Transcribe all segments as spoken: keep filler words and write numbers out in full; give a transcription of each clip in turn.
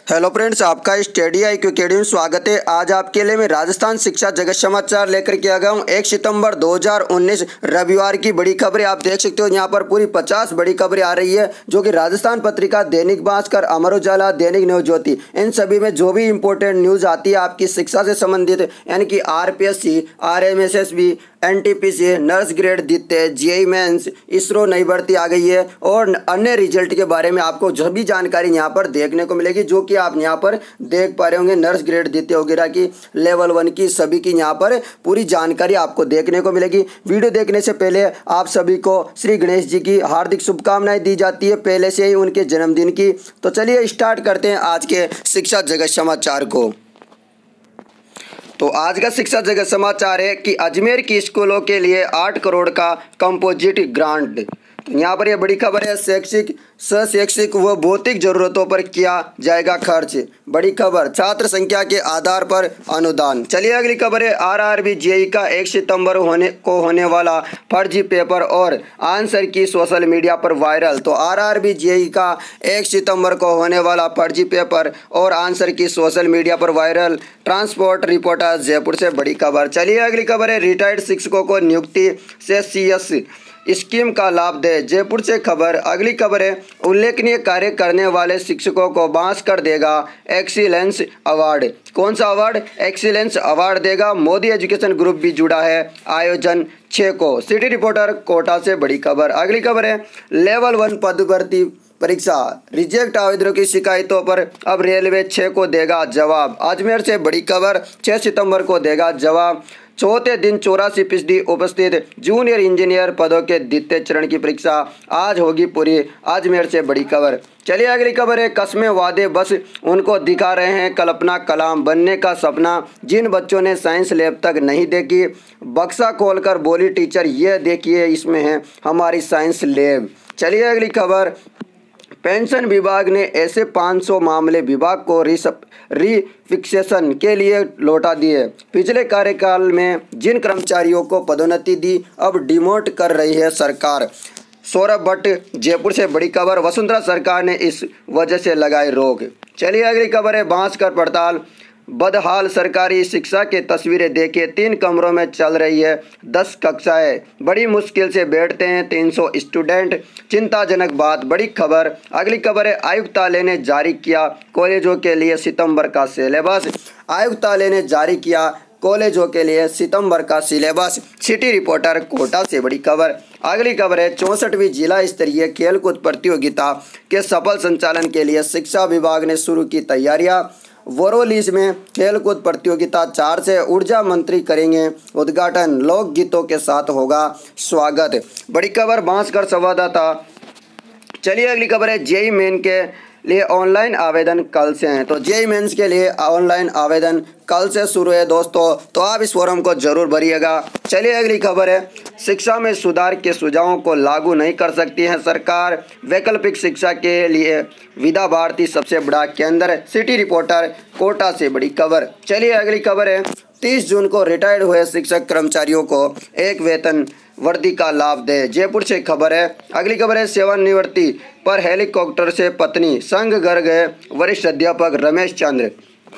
Hello friends, आपका study I Q academy में स्वागत है। आज आपके लिए मैं राजस्थान शिक्षा जगत समाचार लेकर के आ गया हूँ। एक सितंबर दो हज़ार उन्नीस रविवार की बड़ी खबरें आप देख सकते हो। यहाँ पर पूरी पचास बड़ी खबरें आ रही है, जो कि राजस्थान पत्रिका, दैनिक भास्कर, अमर उजाला, दैनिक नवज्योति, इन सभी में जो भी इंपॉर्टेंट न्यूज़ आती है आपकी शिक्षा से संबंधित, यानी कि R P S C, R M S S B, N T P C, nurse grade द्वितीय, जे ई मेंस, इसरो नई भर्ती आ गई है और अन्य रिजल्ट के बारे में आपको जो भी जानकारी यहाँ पर देखने को मिलेगी, जो कि आप यहाँ पर देख पा रहे होंगे। नर्स ग्रेड द्वितीय वगैरह की, लेवल वन की, सभी की यहाँ पर पूरी जानकारी आपको देखने को मिलेगी। वीडियो देखने से पहले आप सभी को श्री गणेश जी की हार्दिक शुभकामनाएं दी जाती है, पहले से ही उनके जन्मदिन की। तो चलिए स्टार्ट करते हैं आज के शिक्षा जगत समाचार को। तो आज का शिक्षा जगत समाचार है कि अजमेर की स्कूलों के लिए आठ करोड़ का कंपोजिट ग्रांट। तो यहाँ पर यह बड़ी खबर है, शैक्षिक शैक्षिक व भौतिक जरूरतों पर किया जाएगा खर्च। बड़ी खबर, छात्र संख्या के आधार पर अनुदान। चलिए अगली खबर है, R R B J E का एक सितंबर होने को होने वाला फर्जी पेपर और आंसर की सोशल मीडिया पर वायरल। तो R R B J E का एक सितंबर को होने वाला फर्जी पेपर और आंसर की सोशल मीडिया पर वायरल। ट्रांसपोर्ट रिपोर्टर जयपुर से बड़ी खबर। चलिए अगली खबर है, रिटायर्ड शिक्षकों को नियुक्ति से सी एस स्कीम का लाभ दे। जयपुर से खबर। अगली खबर है, उल्लेखनीय कार्य करने वाले शिक्षकों को बांस कर देगा एक्सीलेंस अवार्ड। कौन सा अवार्ड? एक्सीलेंस अवार्ड देगा। मोदी एजुकेशन ग्रुप भी जुड़ा है आयोजन छः को। सिटी रिपोर्टर कोटा से बड़ी खबर। अगली खबर है, लेवल वन पद भर्ती परीक्षा रिजेक्ट आवेदकों की शिकायतों पर अब रेलवे छः को देगा जवाब। अजमेर से बड़ी खबर, छः सितंबर को देगा जवाब। चौथे दिन चौरासी फीसदी उपस्थित जूनियर इंजीनियर पदों के द्वितीय चरण की परीक्षा आज होगी पूरी। अजमेर से बड़ी खबर। चलिए अगली खबर है, कस्में वादे बस उनको दिखा रहे हैं कल्पना कलाम बनने का सपना। जिन बच्चों ने साइंस लैब तक नहीं देखी, बक्सा खोलकर बोली टीचर, ये देखिए इसमें है हमारी साइंस लैब। चलिए अगली खबर, पेंशन विभाग ने ऐसे पाँच सौ मामले विभाग को रिसप रिफिक्सेशन के लिए लौटा दिए। पिछले कार्यकाल में जिन कर्मचारियों को पदोन्नति दी, अब डिमोट कर रही है सरकार। सौरभ भट्ट जयपुर से बड़ी खबर। वसुंधरा सरकार ने इस वजह से लगाई रोक। चलिए अगली खबर है, बांसकर पड़ताल बदहाल सरकारी शिक्षा के तस्वीरें देखिए। तीन कमरों में चल रही है दस कक्षाएं, बड़ी मुश्किल से बैठते हैं तीन सौ स्टूडेंट, चिंताजनक बात। बड़ी खबर। अगली खबर है, आयुक्तालय ने जारी किया कॉलेजों के लिए सितंबर का सिलेबस। आयुक्तालय ने जारी किया कॉलेजों के लिए सितंबर का सिलेबस। सिटी रिपोर्टर कोटा से बड़ी खबर। अगली खबर है, चौंसठवीं जिला स्तरीय खेलकूद प्रतियोगिता के सफल संचालन के लिए शिक्षा विभाग ने शुरू की तैयारियां। वोरोलीज में खेलकूद प्रतियोगिता चार से ऊर्जा मंत्री करेंगे उद्घाटन। लोकगीतों के साथ होगा स्वागत। बड़ी खबर, बांसकर संवाददाता। चलिए अगली खबर है, जेई मेन के लिए ऑनलाइन आवेदन कल से हैं। तो जेई मेंस के लिए ऑनलाइन आवेदन कल से शुरू है दोस्तों, तो आप इस फॉर्म को जरूर भरिएगा। चलिए अगली खबर है, शिक्षा में सुधार के सुझावों को लागू नहीं कर सकती है सरकार। वैकल्पिक शिक्षा के लिए विद्या भारती सबसे बड़ा केंद्र। सिटी रिपोर्टर कोटा से बड़ी खबर। चलिए अगली खबर है, तीस जून को रिटायर्ड हुए शिक्षक कर्मचारियों को एक वेतन वर्दी का लाभ दे। जयपुर से खबर है। अगली खबर है, सेवानिवृत्ति पर हेलीकॉप्टर से पत्नी संग घर गए वरिष्ठ अध्यापक रमेश चंद्र।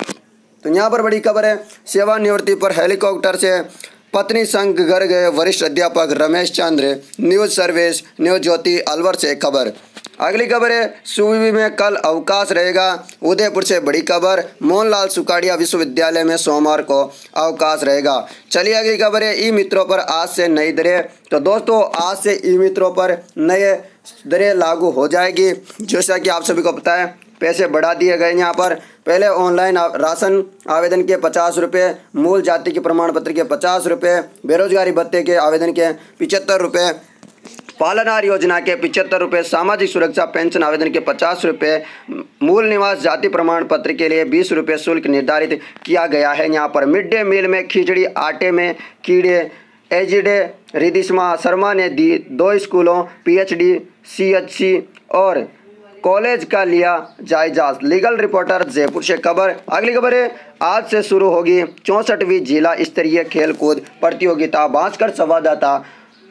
तो यहाँ पर बड़ी खबर है, सेवानिवृत्ति पर हेलीकॉप्टर से पत्नी संग घर गए वरिष्ठ अध्यापक Ramesh Chandra. News service news Jyoti Alwar से खबर। अगली खबर है, सुविवि में कल अवकाश रहेगा। उदयपुर से बड़ी खबर। मोहनलाल सुखाड़िया विश्वविद्यालय में सोमवार को अवकाश रहेगा। चलिए अगली खबर है, ई मित्रों पर आज से नई दरें। तो दोस्तों आज से ई मित्रों पर नए दरें लागू हो जाएगी। जैसा कि आप सभी को पता है, पैसे बढ़ा दिए गए। यहाँ पर पहले ऑनलाइन राशन आवेदन के पचास रुपये, मूल जाति के प्रमाण पत्र के पचास रुपये, बेरोजगारी भत्ते के आवेदन के पिचहत्तर रुपये, पालनहार योजना के पिचहत्तर रुपये, सामाजिक सुरक्षा पेंशन आवेदन के पचास रुपये, मूल निवास जाति प्रमाण पत्र के लिए बीस रुपये शुल्क निर्धारित किया गया है। यहाँ पर मिड डे मील में खिचड़ी, आटे में कीड़े। एजिडे रिदिशमा शर्मा ने दी दो स्कूलों पीएचडी, सीएचसी और कॉलेज का लिया जायजा। लीगल रिपोर्टर जयपुर से खबर। अगली खबर है, आज से शुरू होगी चौंसठवीं जिला स्तरीय खेलकूद प्रतियोगिता। भास्कर संवाददाता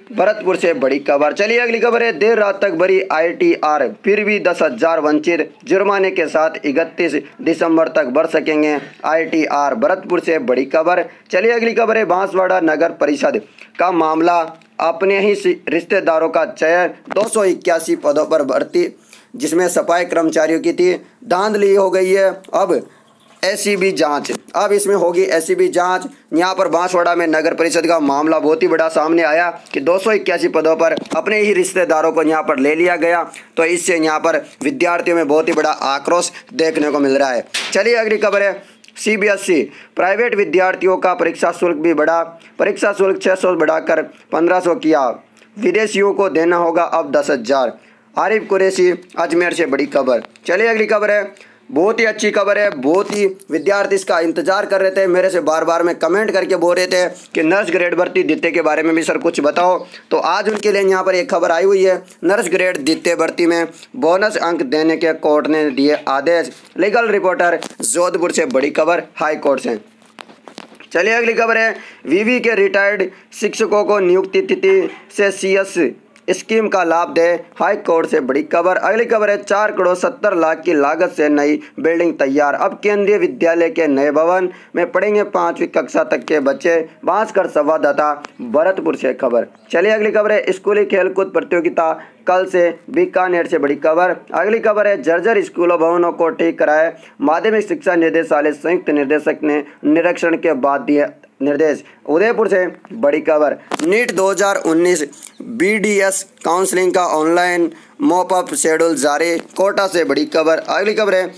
भरतपुर से बड़ी खबर। चलिए अगली खबर है, देर रात तक भरी आईटीआर, फिर भी दस हजार वंचित, जुर्माने के साथ इकतीस दिसंबर तक भर सकेंगे आईटीआर। भरतपुर से बड़ी खबर। चलिए अगली खबर है, बांसवाड़ा नगर परिषद का मामला, अपने ही रिश्तेदारों का चयन, दो सौ इक्यासी पदों पर भर्ती, जिसमें सफाई कर्मचारियों की थी, धांधली हो गई है। अब एसीबी जांच, अब इसमें होगी एसीबी जांच। यहाँ पर बांसवाड़ा में नगर परिषद का मामला बहुत ही बड़ा सामने आया कि दो सौ इक्यासी पदों पर अपने ही रिश्तेदारों को यहाँ पर ले लिया गया, तो इससे यहाँ पर विद्यार्थियों में बहुत ही बड़ा आक्रोश देखने को मिल रहा है। चलिए अगली खबर है, सीबीएसई प्राइवेट विद्यार्थियों का परीक्षा शुल्क भी बढ़ा, परीक्षा शुल्क छः सौ बढ़ाकर पंद्रह सौ किया, विदेशियों को देना होगा अब दस हजार। आरिफ कुरैशी अजमेर से बड़ी खबर। चलिए अगली खबर है, बहुत ही अच्छी खबर है, बहुत ही विद्यार्थी इसका इंतजार कर रहे थे, मेरे से बार बार में कमेंट करके बोल रहे थे कि नर्स ग्रेड भर्ती द्वितीय के बारे में भी सर कुछ बताओ, तो आज उनके लिए यहाँ पर एक खबर आई हुई है। नर्स ग्रेड द्वितीय भर्ती में बोनस अंक देने के कोर्ट ने दिए आदेश। लीगल रिपोर्टर जोधपुर से बड़ी खबर, हाई कोर्ट से। चलिए अगली खबर है, विवि के रिटायर्ड शिक्षकों को नियुक्ति तिथि से सीएस स्कीम का लाभ दे, हाई कोर्ट से बड़ी खबर। अगली खबर है, चार करोड़ सत्तर लाख की लागत से नई बिल्डिंग तैयार, अब केंद्रीय विद्यालय के नए भवन में पढ़ेंगे पांचवी कक्षा तक के बच्चे, बांसकर संवाददाता भरतपुर से खबर। चलिए अगली खबर है, स्कूली खेलकूद प्रतियोगिता कल से, बीकानेर से बड़ी खबर। अगली खबर है, जर्जर स्कूलों भवनों को ठीक कराए, माध्यमिक शिक्षा निदेशालय संयुक्त निर्देशक ने निरीक्षण के बाद दिए निर्देश। उदयपुर से बड़ी खबर, नीट दो हज़ार उन्नीस बीडीएस काउंसलिंग का ऑनलाइन मॉपअप शेड्यूल जारी, कोटा से बड़ी खबर। अगली खबर है,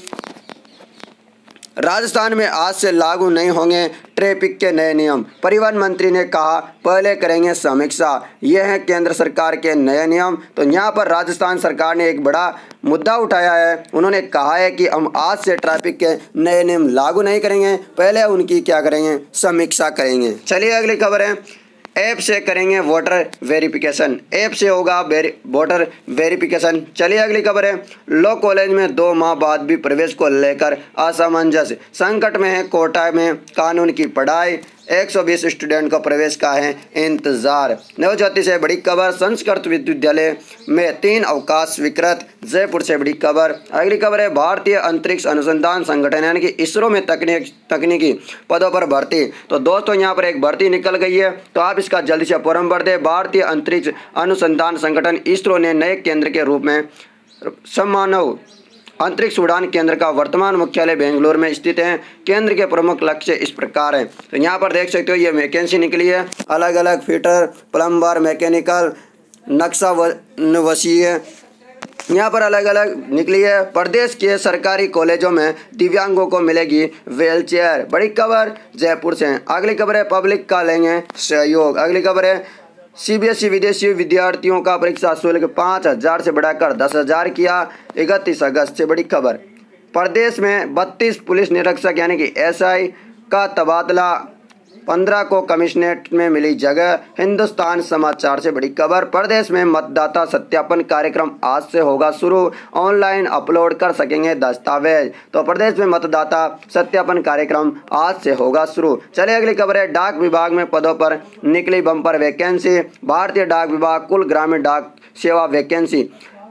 राजस्थान में आज से लागू नहीं होंगे ट्रैफिक के नए नियम, परिवहन मंत्री ने कहा पहले करेंगे समीक्षा, ये हैं केंद्र सरकार के नए नियम। तो यहाँ पर राजस्थान सरकार ने एक बड़ा मुद्दा उठाया है, उन्होंने कहा है कि हम आज से ट्रैफिक के नए नियम लागू नहीं करेंगे, पहले उनकी क्या करेंगे, समीक्षा करेंगे। चलिए अगली खबर है, ऐप से करेंगे वोटर वेरिफिकेशन, ऐप से होगा वोटर वेरिफिकेशन। चलिए अगली खबर है, लॉ कॉलेज में दो माह बाद भी प्रवेश को लेकर असमंजस, संकट में है कोटा में कानून की पढ़ाई, एक सौ बीस स्टूडेंट को प्रवेश का है इंतजार। नवज्योति से बड़ी खबर, संस्कृत विश्वविद्यालय में तीन अवकाश स्वीकृत, जयपुर से बड़ी खबर। अगली खबर है, भारतीय अंतरिक्ष अनुसंधान संगठन यानी कि इसरो में तकनीक तकनीकी पदों पर भर्ती। तो दोस्तों यहाँ पर एक भर्ती निकल गई है, तो आप इसका जल्दी से फॉर्म भर दें। भारतीय अंतरिक्ष अनुसंधान संगठन इसरो ने नए केंद्र के रूप में सम्मानव अंतरिक्ष उड़ान केंद्र का वर्तमान मुख्यालय बेंगलुरु में स्थित है। केंद्र के प्रमुख लक्ष्य इस प्रकार हैं, तो यहाँ पर देख सकते हो ये वैकेंसी निकली है, अलग अलग फिटर, प्लम्बर, मैकेनिकल, नक्शा वसीय, यहाँ पर अलग अलग निकली है। प्रदेश के सरकारी कॉलेजों में दिव्यांगों को मिलेगी व्हील चेयर, बड़ी खबर जयपुर से। अगली खबर है, पब्लिक का लेंगे सहयोग। अगली खबर है, सीबीएसई विदेशी विद्यार्थियों का परीक्षा शुल्क पाँच हजार से बढ़ाकर दस हजार किया, इकतीस अगस्त से बड़ी खबर। प्रदेश में बत्तीस पुलिस निरीक्षक यानी कि एसआई का तबादला, पंद्रह को कमिश्नरेट में मिली जगह, हिंदुस्तान समाचार से बड़ी खबर। प्रदेश में मतदाता सत्यापन कार्यक्रम आज से होगा शुरू, ऑनलाइन अपलोड कर सकेंगे दस्तावेज। तो प्रदेश में मतदाता सत्यापन कार्यक्रम आज से होगा शुरू। चलिए अगली खबर है, डाक विभाग में पदों पर निकली बम्पर वैकेंसी, भारतीय डाक विभाग कुल ग्रामीण डाक सेवा वैकेंसी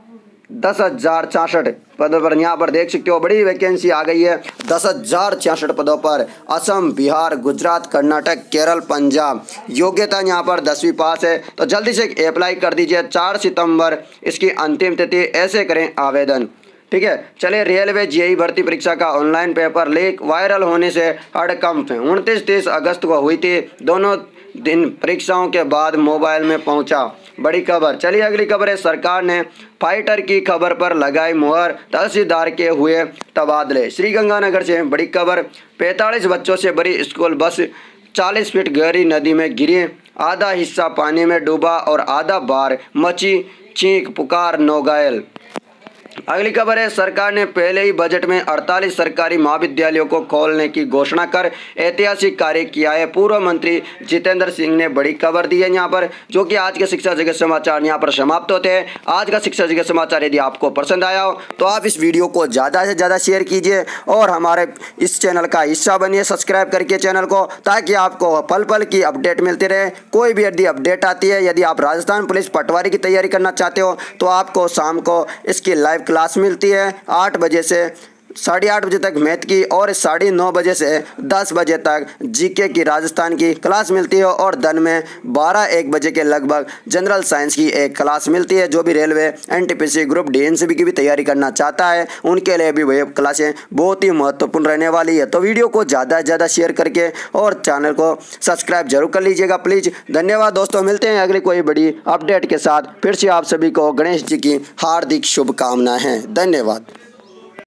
दस हजार छियासठ पदों पर, यहाँ पर देख सकते हो बड़ी वैकेंसी आ गई है, दस हजार छियासठ पदों पर। असम, बिहार, गुजरात, कर्नाटक, केरल, पंजाब, योग्यता यहाँ पर दसवीं पास है, तो जल्दी से अप्लाई कर दीजिए, चार सितंबर इसकी अंतिम तिथि, ऐसे करें आवेदन, ठीक है। चलिए रेलवे जेईई भर्ती परीक्षा का ऑनलाइन पेपर लीक, वायरल होने से हड़कंप, उनतीस तीस अगस्त को हुई थी, दोनों दिन परीक्षाओं के बाद मोबाइल में पहुंचा, बड़ी खबर। चलिए अगली खबर है, सरकार ने फाइटर की खबर पर लगाई मुहर, तहसीलदार के हुए तबादले, श्रीगंगानगर से बड़ी खबर। पैंतालीस बच्चों से भरी स्कूल बस चालीस फीट गहरी नदी में गिरी, आधा हिस्सा पानी में डूबा और आधा बार मची चीख पुकार, नौ घायल। अगली खबर है, सरकार ने पहले ही बजट में अड़तालीस सरकारी महाविद्यालयों को खोलने की घोषणा कर ऐतिहासिक कार्य किया है। पूर्व मंत्री जितेंद्र सिंह ने बड़ी खबर दी है यहाँ पर, जो कि आज के शिक्षा जगत समाचार यहाँ पर समाप्त होते हैं। आज का शिक्षा जगत समाचार यदि आपको पसंद आया हो तो आप इस वीडियो को ज़्यादा से ज़्यादा शेयर कीजिए और हमारे इस चैनल का हिस्सा बनिए, सब्सक्राइब करके चैनल को, ताकि आपको पल पल की अपडेट मिलती रहे। कोई भी यदि अपडेट आती है, यदि आप राजस्थान पुलिस पटवारी की तैयारी करना चाहते हो तो आपको शाम को इसकी लाइव क्लास मिलती है आठ बजे से साढ़े आठ बजे तक मैथ की और साढ़े नौ बजे से दस बजे तक जीके की राजस्थान की क्लास मिलती है और दिन में बारह एक बजे के लगभग जनरल साइंस की एक क्लास मिलती है। जो भी railway NTPC group D NCB की भी तैयारी करना चाहता है उनके लिए भी वह क्लासें बहुत ही महत्वपूर्ण रहने वाली है। तो वीडियो को ज़्यादा से ज़्यादा शेयर करके और चैनल को सब्सक्राइब जरूर कर लीजिएगा प्लीज़। धन्यवाद दोस्तों, मिलते हैं अगली कोई बड़ी अपडेट के साथ। फिर से आप सभी को गणेश जी की हार्दिक शुभकामनाएं हैं। धन्यवाद।